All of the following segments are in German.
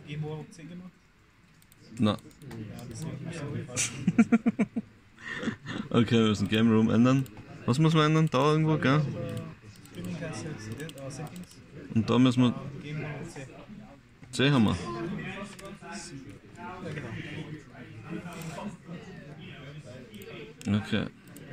Irgendwo C gemacht? Nein. Ja, das ist Okay, wir müssen Game Room ändern. Was muss man ändern? Da irgendwo, gell? Streaming Settings. Und da müssen wir. Game Room C. C haben wir. Ja, genau. Okay.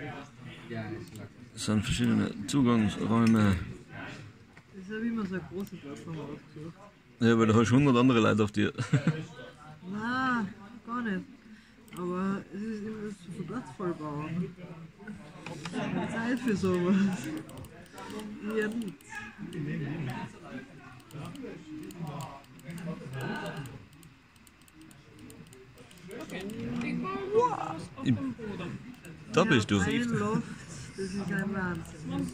Das sind verschiedene Zugangsräume. Das habe ich immer so eine große Plattform ausgesucht. Ja, weil da hast du 100 andere Leute auf dir. Nein, gar nicht. Aber es ist immer so viel Platz voll bauen. Keine Zeit für sowas. Ja, nicht. Da bist du. Ein Loft, das ist ein Wahnsinn.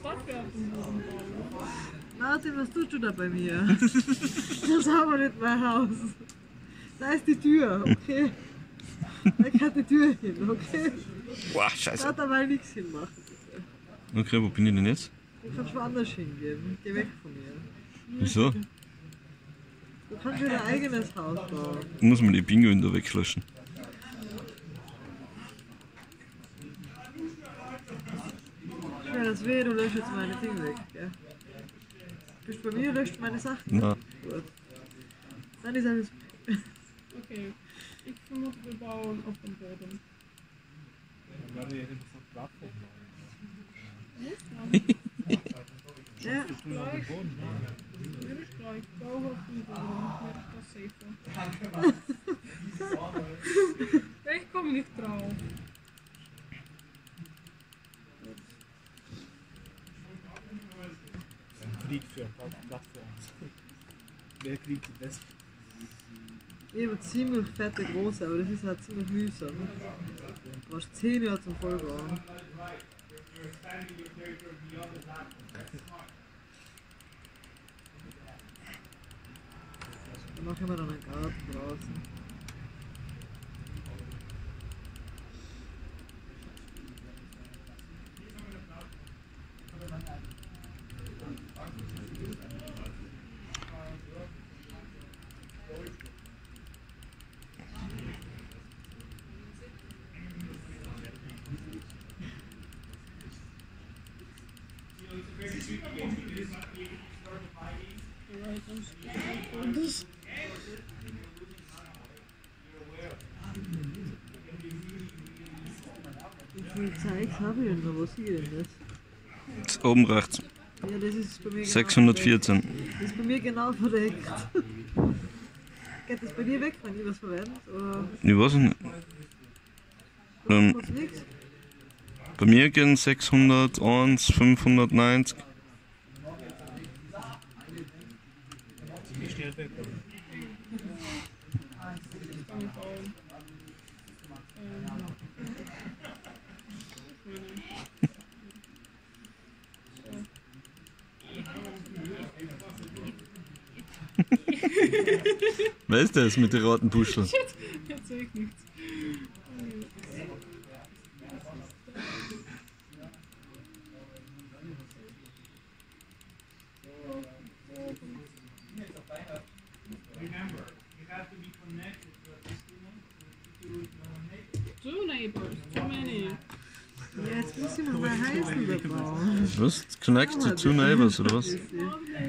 Martin, was tust du da bei mir? Das haben wir nicht mein Haus. Da ist die Tür, okay? Da kann die Tür hin, okay? Boah, Da scheiße. hat er mal nichts hinmachen. Bitte. Okay, wo bin ich denn jetzt? Du kannst woanders hingehen. Geh weg von mir. Wieso? Du kannst dir dein eigenes Haus bauen. Ich muss mal die Pinguine da weglöschen. Ich wäre das weh, du löscht jetzt meine Dinge weg, gell? Bist du bei mir, löscht meine Sachen? Na, Gut. Dann ist alles. Okay, ich vermute, wir bauen auf dem Boden. Ja, die hätten so Plattform. Ja, Gleich, bau auf dem Boden, wird das safer. Ich komme nicht drauf. Ein Krieg für Plattformen. Wer kriegt die beste? ich habe ziemlich fette große, aber das ist halt ziemlich mühsam. Du brauchst 10 Jahre zum Vollbauen. Dann machen wir dann einen Garten draußen. Wie viel Zeugs habe ich denn noch? Was sehe ich denn das? jetzt oben rechts. Ja, das ist bei mir genau 614. verdeckt. Das ist bei mir genau verdeckt. Geht das bei dir weg, wenn ich was verwende? Oder Ich weiß nicht. kostet nichts? Bei mir gehen 601, 590. Wie schnell wird das? Kann ich bauen. Wer ist das mit den roten Puscheln? Jetzt sehe ich nichts. Two neighbors, too many. Ja, jetzt müssen wir mal Heißel bauen. Was? Connect to two neighbors oder was? Nachbarn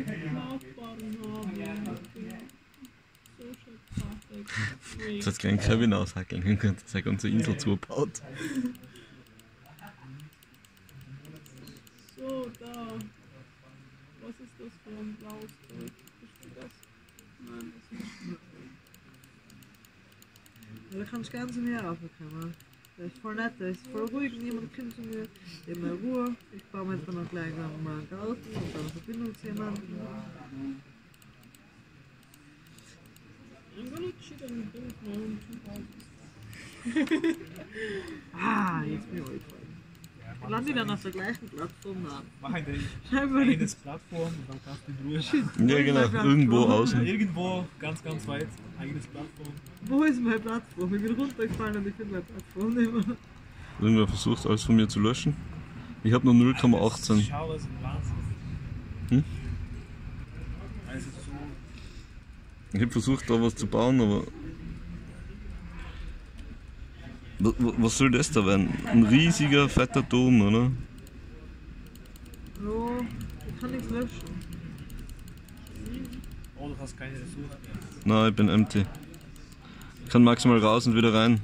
haben. Social Traffic. Jetzt hat kein Kevin aushackeln können, dass er ganze Insel zubaut. So, da. Was ist das für ein blaues Zeug? Ist das? Nein, das ist nicht. Ja, da kannst du ganz mehr raufkommen. Das ist voll nett, das ist voll ruhig, niemand kommt zu mir. Ich habe Ruhe. Ich baue mir jetzt dann noch gleich mal einen Garten und dann eine Verbindung zu jemandem. I'm gonna cheat and build my own two houses. Ah, jetzt bin ich eingefallen. Lande ich dann auf der gleichen Plattform nach? Mach eine Scheinbar eine nicht. Plattform und dann kannst du in Ruhe. Ja genau, irgendwo außen. Irgendwo ganz weit, eigenes Plattform. Wo ist meine Plattform? Ich bin runtergefallen und ich finde meine Plattform nicht mehr. Irgendwer versucht alles von mir zu löschen. Ich habe nur 0,18. Schau, das ist ein Wahnsinn. Hm? Also so Ich habe versucht da was zu bauen, aber... Was soll das da werden? Ein riesiger, fetter Dom, oder? Ja, ich kann nichts löschen. Oh, du hast keine Ressourcen mehr. Nein, ich bin empty. Ich kann maximal raus und wieder rein.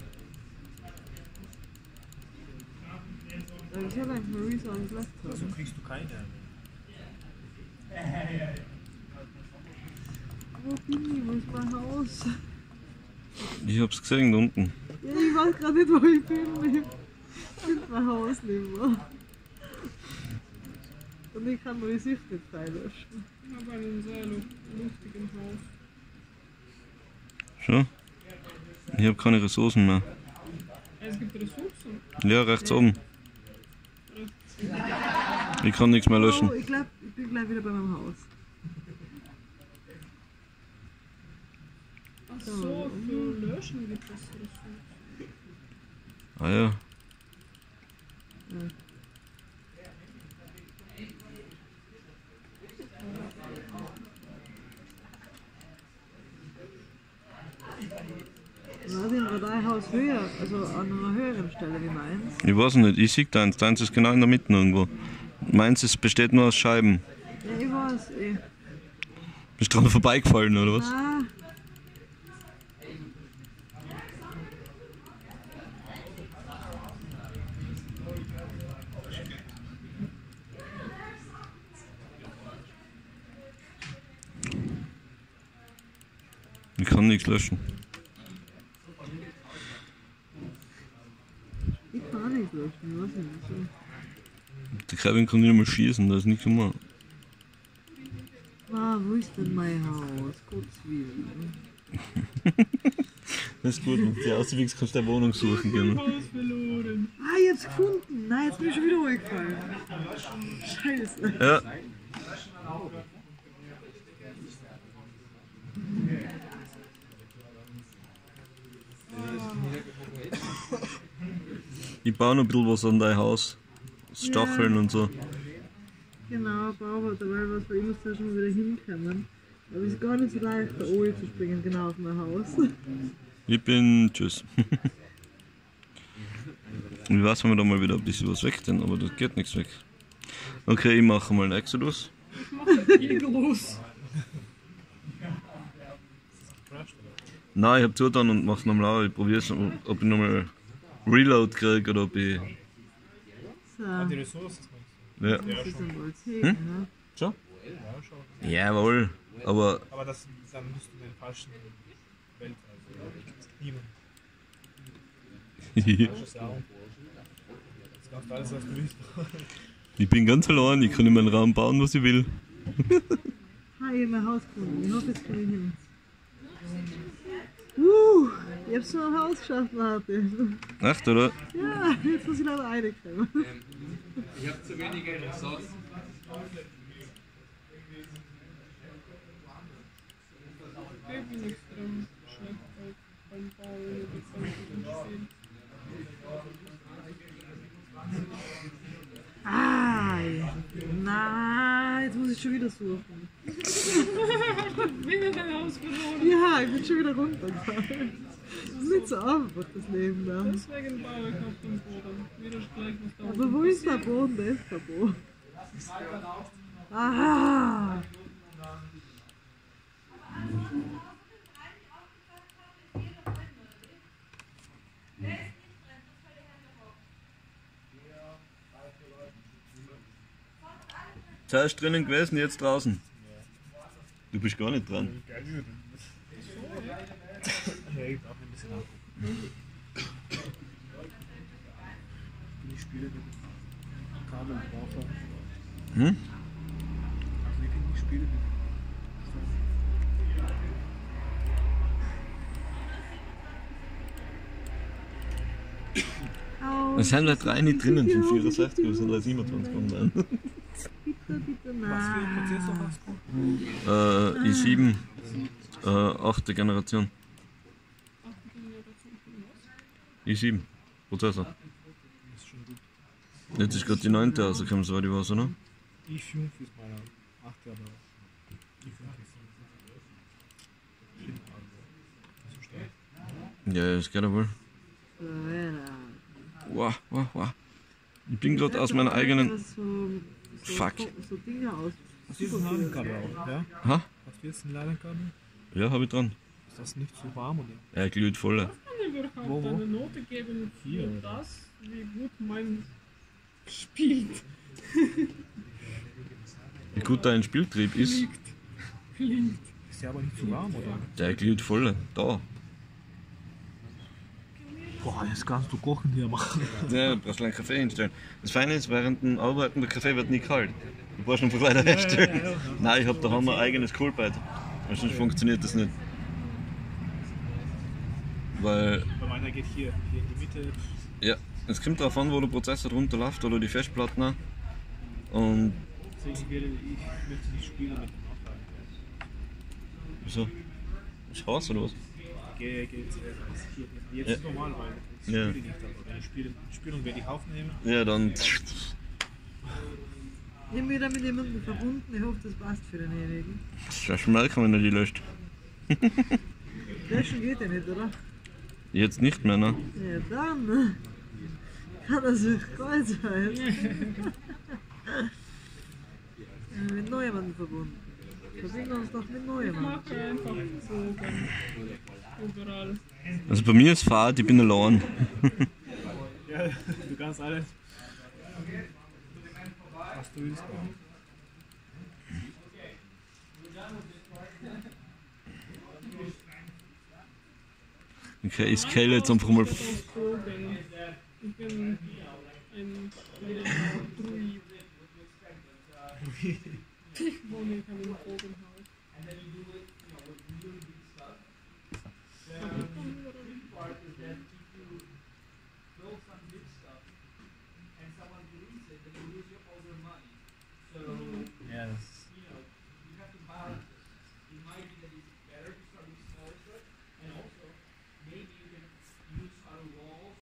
Ich habe eigentlich nur Resources left. Also kriegst du keine. Wo bin ich? Wo ist mein Haus? Ich hab's gesehen, da unten. Ja, ich weiß gerade nicht, wo ich bin. Ich finde mein Haus nicht mehr. Und ich kann nur die Sicht nicht freilöschen. Ich habe einen sehr luftigen Haus. Schon? Ich hab keine Ressourcen mehr. Es gibt Ressourcen. Ja, rechts oben. Ich kann nichts mehr löschen. Oh, ich glaube, ich bin gleich wieder bei meinem Haus. Ach so, für Löschen gibt es Ressourcen. Ah ja. Was ist denn dein Haus höher? Also an einer höheren Stelle wie meins? Ich weiß nicht, ich sehe deins. Deins ist genau in der Mitte irgendwo. Meins besteht nur aus Scheiben. Ja, ich weiß eh. Bist du dran vorbeigefallen, oder was? Ah, Ich kann nichts löschen. ich kann nicht löschen, ich weiß nicht wieso. Der Kevin kann nicht mehr schießen, da ist nichts mehr. Ah, wo ist denn mein Haus? Gottes Willen. Das ist gut, wenn du auswächst, kannst du eine Wohnung suchen gehen. Haus verloren. Ah, ich hab's gefunden. Nein, jetzt bin ich schon wieder runtergefallen. Scheiße. Ja. Ich baue noch ein bisschen was an dein Haus. Stacheln und so. Genau, brauche dabei was, weil ich muss da schon wieder hinkommen. Aber es ist gar nicht so leicht, da oben zu springen, genau auf mein Haus. Ich bin. Tschüss. Ich weiß, wenn wir da mal wieder ein bisschen was weg tun, aber das geht nichts weg. Okay, ich mache mal einen Exodus. Ich mache Iglus. Nein, ich habe zugetan und mache nochmal. Ich probiere es, ob ich nochmal Reload kriege oder ob ich. So, Die Ressourcen meinst Ja. das ist dann wohl 10, ne? Schon? du? Ja, schon. Jawohl. Aber Aber das, dann müsst du den falschen Welt, also Klima. Falsches Raum. Das macht alles, was du willst. ich bin ganz allein, ich kann in meinen Raum bauen, was ich will. Ah, ich hab mein Haus gefunden. Ich hoffe, jetzt komme ich hin. Ich hab's schon ein Haus geschafft, Martin. Echt, oder? Ja, jetzt muss ich leider reinkommen. Ich habe zu wenige Ressourcen. Ich bin extrem schlecht beim Bauen. Das kann ich Ah, ja. Nein, jetzt muss ich schon wieder suchen. Wieder ein Haus verloren. Ja, ich bin schon wieder runtergefallen. Das ist nicht so einfach, das Leben da. Deswegen baue ich auf dem Boden. Wieder gleich was da Aber wo ist der Boden? Der ist der Boden. Aha! Zuerst drinnen gewesen, jetzt draußen. Du bist gar nicht dran. Geil, wie wir Ja, ich brauche ein bisschen nachgucken. Ich spiele mit Kabel und Braucher. Hm? Also ich finde die Spiele mit. Au, Es sind halt 3 nicht drinnen von 64, wir sind halt 27 online. bitte, bitte, Was für ein Prozessor nein. hast du? i7, 8. Generation. i7, Prozessor. Das ist schon gut. Jetzt ist gerade die 9. rausgekommen, soweit ich weiß, oder? i5 ist meiner 8, aber i5 ist. Ja, das geht aber. So, ja. Wow, wow, wow. Ich bin gerade aus meiner eigenen. Fuck. So Dinge aus. Hast du jetzt ein Ladekabel auch, ja? Ha? Hast du jetzt ein Ladekabel? Ja, hab ich dran. Ist das nicht zu warm oder? Er glüht voll. Kann ich überhaupt Wo? eine Note geben für Hier, oder? das, wie gut mein spielt? Wie gut dein Spieltrieb ist. Klingt. Ist ja aber nicht zu warm, oder? Der glüht voll. Da. Boah, jetzt kannst du Kochen hier machen. Ja, du brauchst einen Kaffee hinstellen. Das Feine ist, während dem Arbeiten, der Kaffee wird nie kalt. Du brauchst ihn einfach weiter herstellen. Nein, ich hab daheim ein eigenes Kohlbett. Weil sonst funktioniert das nicht. Weil, Bei meiner geht hier in die Mitte. ja, es kommt darauf an, wo der Prozessor drunter läuft oder die Festplatten auch. Und, Deswegen ich möchte nicht spielen mit dem Aufladen. wieso? Ist heiß oder was? Geht hier. Jetzt Ja. ist normal, weil ich Ja. spiele nicht. Aber wenn ich spiele und wenn ich aufnehme, Ja, dann. Ich bin wieder mit jemandem verbunden, ich hoffe, das passt für denjenigen. Das ist schon merken, wenn er die löscht. Löschen geht ja nicht, oder? Jetzt nicht mehr, ne? Ja, dann kann das wirklich kalt sein. Mit noch jemandem verbunden. Verbinden uns doch mit noch Ich jemandem. mache einfach so ganz überall. Also bei mir ist Fahrt, ich bin allein. ja, du kannst alles, was du willst. Okay, ich scale jetzt einfach mal. Ich bin ein Druid. Ich wohne in einem Bogenhaus. Aber ich kann überall.